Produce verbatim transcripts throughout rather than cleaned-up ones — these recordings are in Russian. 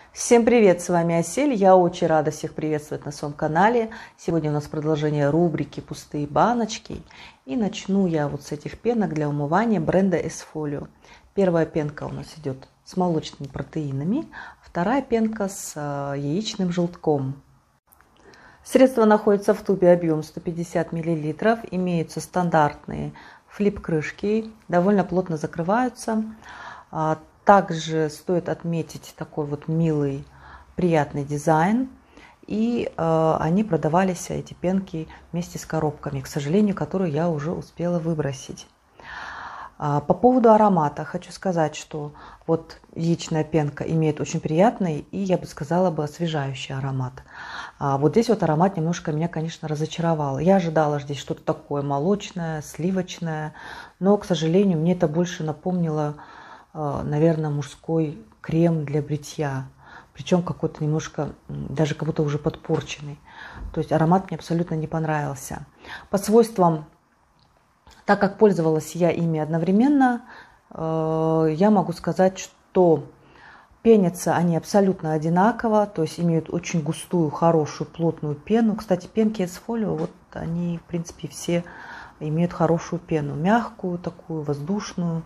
Всем привет, с вами Асель. Я очень рада всех приветствовать на своем канале. Сегодня у нас продолжение рубрики «Пустые баночки». И начну я вот с этих пенок для умывания бренда Esfolio. Первая пенка у нас идет с молочными протеинами, вторая пенка с яичным желтком. Средство находится в тубе, объем сто пятьдесят миллилитров. Имеются стандартные флип-крышки, довольно плотно закрываются. Также стоит отметить такой вот милый, приятный дизайн. И э, они продавались, эти пенки, вместе с коробками, к сожалению, которые я уже успела выбросить. А, по поводу аромата хочу сказать, что вот яичная пенка имеет очень приятный и, я бы сказала, бы освежающий аромат. А вот здесь вот аромат немножко меня, конечно, разочаровал. Я ожидала здесь что-то такое молочное, сливочное, но, к сожалению, мне это больше напомнило, наверное, мужской крем для бритья. Причем какой-то немножко, даже как будто уже подпорченный. То есть аромат мне абсолютно не понравился. По свойствам, так как пользовалась я ими одновременно, я могу сказать, что пенятся они абсолютно одинаково. То есть имеют очень густую, хорошую, плотную пену. Кстати, пенки Esfolio, вот они, в принципе, все имеют хорошую пену. Мягкую такую, воздушную.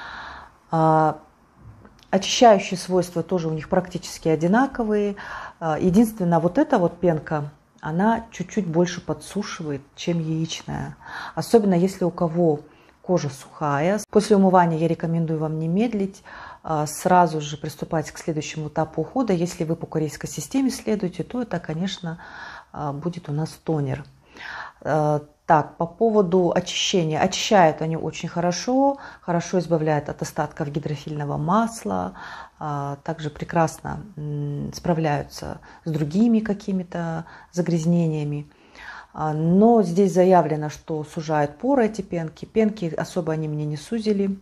Очищающие свойства тоже у них практически одинаковые. Единственное, вот эта вот пенка, она чуть-чуть больше подсушивает, чем яичная. Особенно если у кого кожа сухая. После умывания я рекомендую вам не медлить, сразу же приступать к следующему этапу ухода. Если вы по корейской системе следуете, то это, конечно, будет у нас тонер. Так, по поводу очищения. Очищают они очень хорошо, хорошо избавляют от остатков гидрофильного масла, также прекрасно справляются с другими какими-то загрязнениями. Но здесь заявлено, что сужают поры эти пенки. Пенки особо они мне не сузили.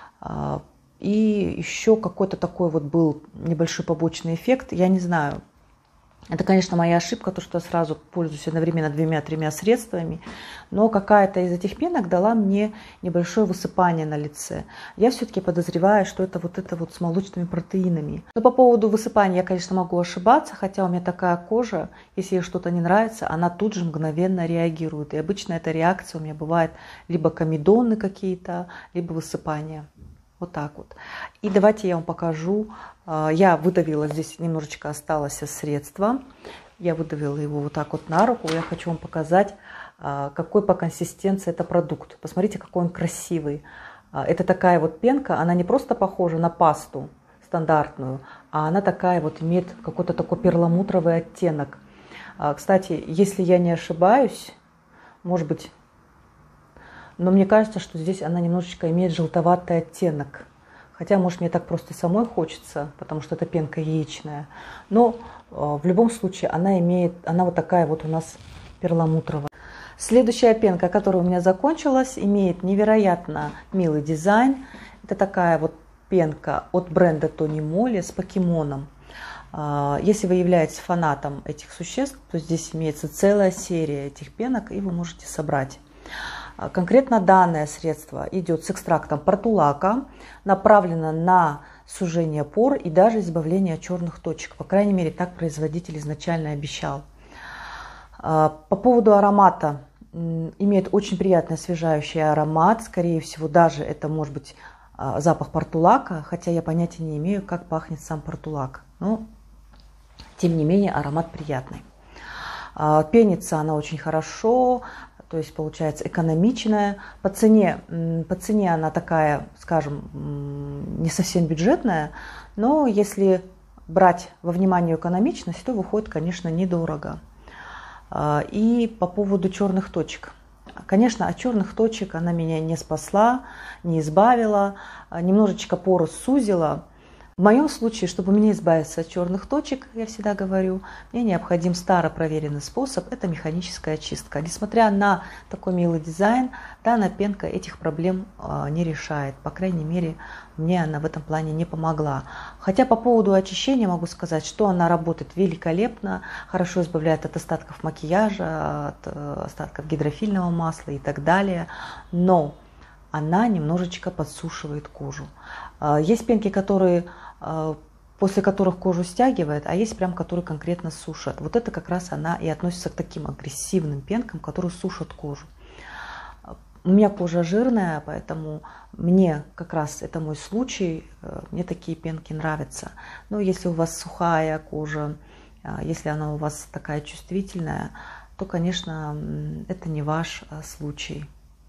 И еще какой-то такой вот был небольшой побочный эффект. Я не знаю. Это, конечно, моя ошибка, то, что я сразу пользуюсь одновременно двумя-тремя средствами, но какая-то из этих пенок дала мне небольшое высыпание на лице. Я все-таки подозреваю, что это вот это вот с молочными протеинами. Но по поводу высыпания я, конечно, могу ошибаться, хотя у меня такая кожа, если ей что-то не нравится, она тут же мгновенно реагирует. И обычно эта реакция у меня бывает либо комедоны какие-то, либо высыпания. Вот так вот. И давайте я вам покажу. Я выдавила, здесь немножечко осталось средства. Я выдавила его вот так вот на руку. Я хочу вам показать, какой по консистенции это продукт. Посмотрите, какой он красивый. Это такая вот пенка, она не просто похожа на пасту стандартную, а она такая вот имеет какой-то такой перламутровый оттенок. Кстати, если я не ошибаюсь, может быть, но мне кажется, что здесь она немножечко имеет желтоватый оттенок. Хотя, может, мне так просто самой хочется, потому что это пенка яичная. Но э, в любом случае она имеет, она вот такая вот у нас перламутровая. Следующая пенка, которая у меня закончилась, имеет невероятно милый дизайн. Это такая вот пенка от бренда Тони Моли с покемоном. Э, если вы являетесь фанатом этих существ, то здесь имеется целая серия этих пенок, и вы можете собрать. Конкретно данное средство идет с экстрактом портулака, направлено на сужение пор и даже избавление от черных точек. По крайней мере, так производитель изначально обещал. По поводу аромата. Имеет очень приятный освежающий аромат. Скорее всего, даже это может быть запах портулака, хотя я понятия не имею, как пахнет сам портулак. Но, тем не менее, аромат приятный. Пенится она очень хорошо. То есть получается экономичная. По цене, по цене она такая, скажем, не совсем бюджетная, но если брать во внимание экономичность, то выходит, конечно, недорого. И по поводу черных точек. Конечно, от черных точек она меня не спасла, не избавила, немножечко пору сузила. В моем случае, чтобы мне избавиться от черных точек, я всегда говорю, мне необходим старопроверенный способ, это механическая очистка. Несмотря на такой милый дизайн, данная пенка этих проблем не решает. По крайней мере, мне она в этом плане не помогла. Хотя по поводу очищения могу сказать, что она работает великолепно, хорошо избавляет от остатков макияжа, от остатков гидрофильного масла и так далее. Но она немножечко подсушивает кожу. Есть пенки, которые после которых кожу стягивает, а есть прям, которые конкретно сушат. Вот это как раз она и относится к таким агрессивным пенкам, которые сушат кожу. У меня кожа жирная, поэтому мне как раз это мой случай, мне такие пенки нравятся. Но если у вас сухая кожа, если она у вас такая чувствительная, то, конечно, это не ваш случай.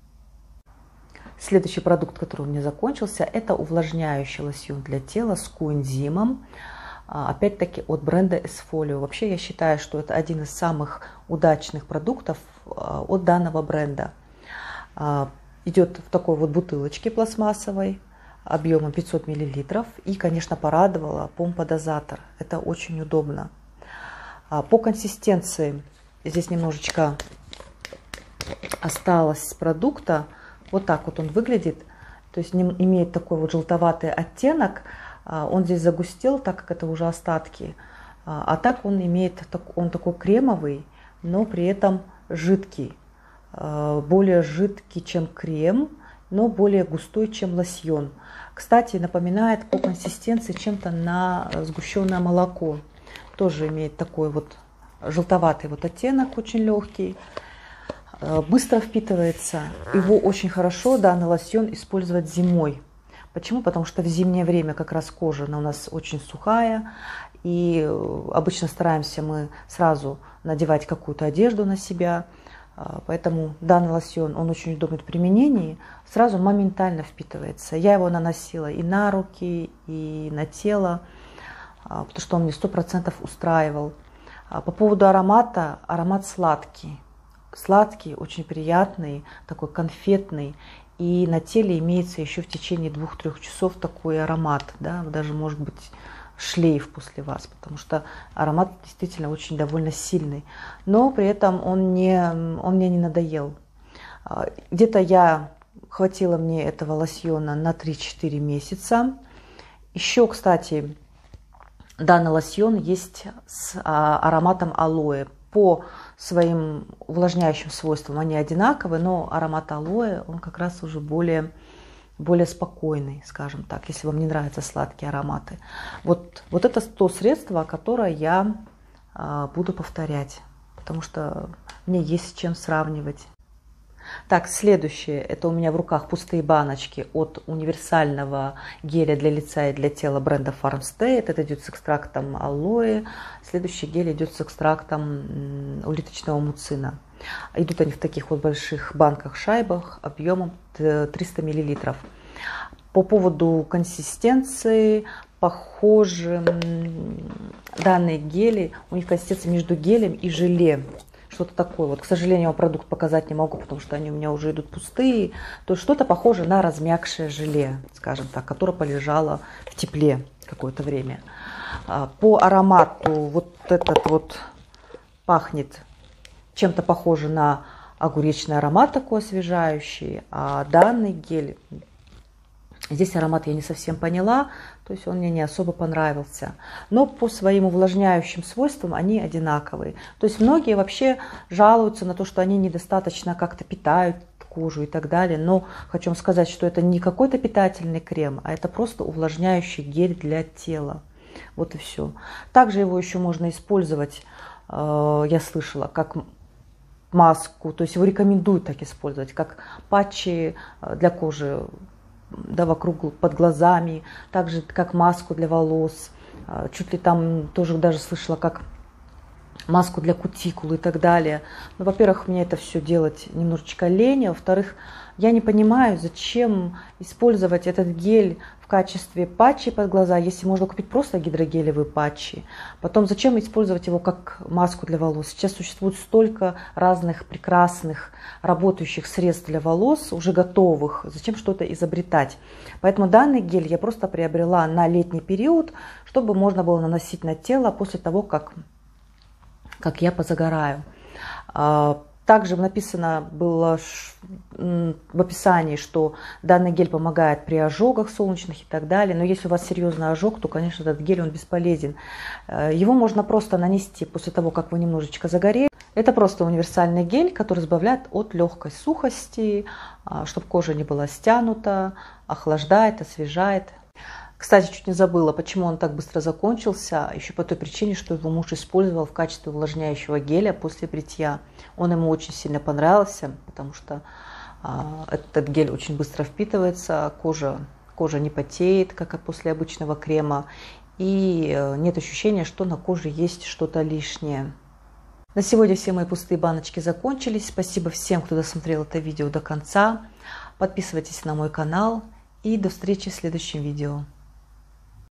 Следующий продукт, который у меня закончился, это увлажняющий лосьон для тела с коэнзимом. Опять-таки от бренда Esfolio. Вообще я считаю, что это один из самых удачных продуктов от данного бренда. Идет в такой вот бутылочке пластмассовой объемом пятьсот миллилитров. И, конечно, порадовала помпа-дозатор. Это очень удобно. По консистенции здесь немножечко осталось продукта. Вот так вот он выглядит. То есть имеет такой вот желтоватый оттенок. Он здесь загустел, так как это уже остатки. А так он имеет, он такой кремовый, но при этом жидкий. Более жидкий, чем крем, но более густой, чем лосьон. Кстати, напоминает по консистенции чем-то на сгущенное молоко. Тоже имеет такой вот желтоватый вот оттенок, очень легкий. Быстро впитывается. Его очень хорошо, данный лосьон, использовать зимой. Почему? Потому что в зимнее время как раз кожа у нас очень сухая. И обычно стараемся мы сразу надевать какую-то одежду на себя. Поэтому данный лосьон, он очень удобен в применении, сразу моментально впитывается. Я его наносила и на руки, и на тело, потому что он мне сто процентов устраивал. По поводу аромата, аромат сладкий. Сладкий, очень приятный, такой конфетный. И на теле имеется еще в течение двух-трех часов такой аромат, да, даже может быть шлейф после вас, потому что аромат действительно очень довольно сильный, но при этом он, не, он мне не надоел. Где-то я хватило мне этого лосьона на три-четыре месяца. Еще, кстати, данный лосьон есть с ароматом алоэ. По своим увлажняющим свойствам они одинаковые, но аромат алоэ, он как раз уже более... более спокойный, скажем так, если вам не нравятся сладкие ароматы. Вот, вот это то средство, которое я а, буду повторять, потому что мне есть с чем сравнивать. Так, следующее, это у меня в руках пустые баночки от универсального геля для лица и для тела бренда Farmstay. Это идет с экстрактом алоэ. Следующий гель идет с экстрактом улиточного муцина. Идут они в таких вот больших банках-шайбах объемом триста миллилитров. По поводу консистенции, похожи данные гели, у них консистенция между гелем и желе. Что-то такое. Вот, к сожалению, я вам продукт показать не могу, потому что они у меня уже идут пустые. То есть что-то похоже на размягшее желе, скажем так, которое полежало в тепле какое-то время. По аромату вот этот вот пахнет чем-то похоже на огуречный аромат такой освежающий, а данный гель, здесь аромат я не совсем поняла, то есть он мне не особо понравился. Но по своим увлажняющим свойствам они одинаковые. То есть многие вообще жалуются на то, что они недостаточно как-то питают кожу и так далее. Но хочу вам сказать, что это не какой-то питательный крем, а это просто увлажняющий гель для тела. Вот и все. Также его еще можно использовать, я слышала, как маску, то есть его рекомендуют так использовать, как патчи для кожи, да, вокруг, под глазами, также как маску для волос, чуть ли там тоже даже слышала, как маску для кутикулы и так далее. Ну, во-первых, мне это все делать немножечко лень, а во-вторых, я не понимаю, зачем использовать этот гель в качестве патчи под глаза, если можно купить просто гидрогелевые патчи. Потом, зачем использовать его как маску для волос? Сейчас существует столько разных прекрасных работающих средств для волос, уже готовых. Зачем что-то изобретать? Поэтому данный гель я просто приобрела на летний период, чтобы можно было наносить на тело после того, как, как я позагораю. Также написано было в описании, что данный гель помогает при ожогах солнечных и так далее. Но если у вас серьезный ожог, то, конечно, этот гель он бесполезен. Его можно просто нанести после того, как вы немножечко загорели. Это просто универсальный гель, который избавляет от легкой сухости, чтобы кожа не была стянута, охлаждает, освежает. Кстати, чуть не забыла, почему он так быстро закончился. Еще по той причине, что его муж использовал в качестве увлажняющего геля после бритья. Он ему очень сильно понравился, потому что а, этот гель очень быстро впитывается, кожа, кожа не потеет, как и после обычного крема. И нет ощущения, что на коже есть что-то лишнее. На сегодня все мои пустые баночки закончились. Спасибо всем, кто досмотрел это видео до конца. Подписывайтесь на мой канал и до встречи в следующем видео.